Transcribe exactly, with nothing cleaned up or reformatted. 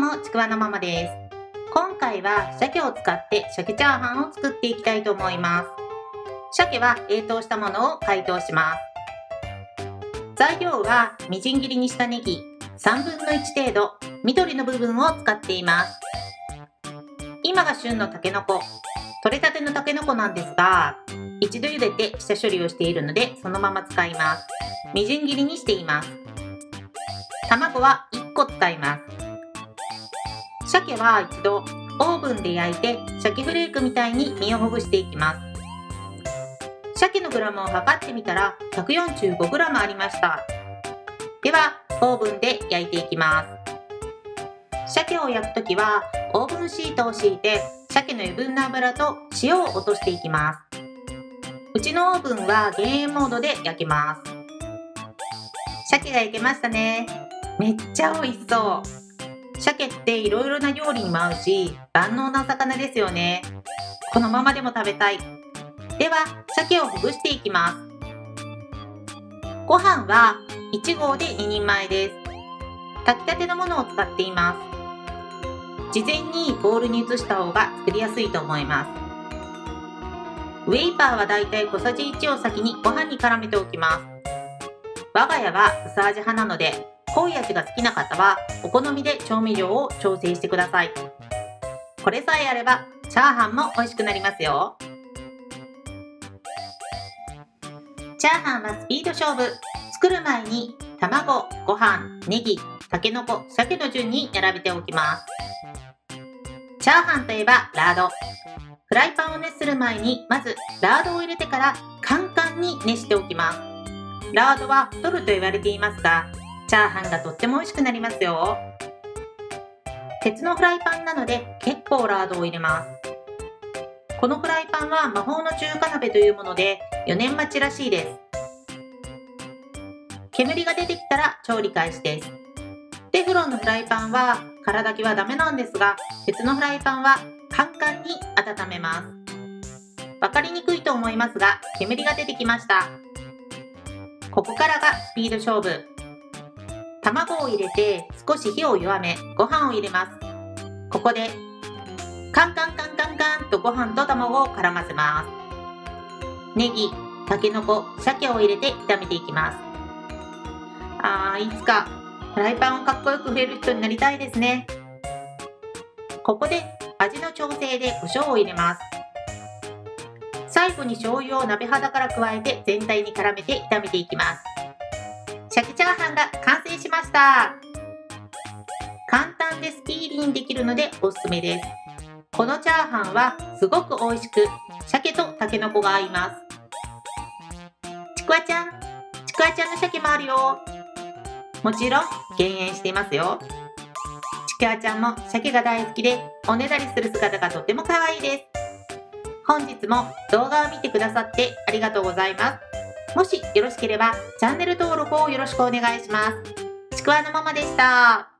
どうも、ちくわのママです。今回は鮭を使って鮭チャーハンを作っていきたいと思います。鮭は冷凍したものを解凍します。材料はみじん切りにしたネギさんぶんのいち程度、緑の部分を使っています。今が旬のタケノコ、取れたてのタケノコなんですが、一度茹でて下処理をしているのでそのまま使います。みじん切りにしています。卵はいっこ使います。鮭は一度オーブンで焼いて鮭フレークみたいに身をほぐしていきます。鮭のグラムを測ってみたら ひゃくよんじゅうごグラム ありました。ではオーブンで焼いていきます。鮭を焼くときはオーブンシートを敷いて鮭の余分な油と塩を落としていきます。うちのオーブンは減塩モードで焼きます。鮭が焼けましたね。めっちゃ美味しそう。鮭っていろいろな料理にも合うし、万能な魚ですよね。このままでも食べたい。では、鮭をほぐしていきます。ご飯はいち合でににんまえです。炊きたてのものを使っています。事前にボウルに移した方が作りやすいと思います。ウェイパーはだいたい小さじいちを先にご飯に絡めておきます。我が家は薄味派なので、濃い味が好きな方はお好みで調味料を調整してください。これさえあればチャーハンも美味しくなりますよ。チャーハンはスピード勝負。作る前に卵、ご飯、ネギ、たけのこ、鮭の順に並べておきます。チャーハンといえばラード。フライパンを熱する前にまずラードを入れてからカンカンに熱しておきます。ラードは太ると言われていますが、チャーハンがとっても美味しくなりますよ。鉄のフライパンなので結構ラードを入れます。このフライパンは魔法の中華鍋というものでよねん待ちらしいです。煙が出てきたら調理開始です。テフロンのフライパンは空炊きはダメなんですが、鉄のフライパンはカンカンに温めます。わかりにくいと思いますが、煙が出てきました。ここからがスピード勝負。卵を入れて少し火を弱め、ご飯を入れます。ここでカンカンカンカンカンとご飯と卵を絡ませます。ネギ、たけのこ、鮭を入れて炒めていきます。あー、いつかフライパンをかっこよく振れる人になりたいですね。ここで味の調整で胡椒を入れます。最後に醤油を鍋肌から加えて全体に絡めて炒めていきます。鮭チャーハンが完成しました。簡単でスピーディーにできるのでおすすめです。このチャーハンはすごく美味しく、鮭とたけのこが合います。ちくわちゃん、ちくわちゃんの鮭もあるよ。もちろん減塩していますよ。ちくわちゃんも鮭が大好きで、おねだりする姿がとっても可愛いです。本日も動画を見てくださってありがとうございます。もしよろしければチャンネル登録をよろしくお願いします。ちくわのママでした。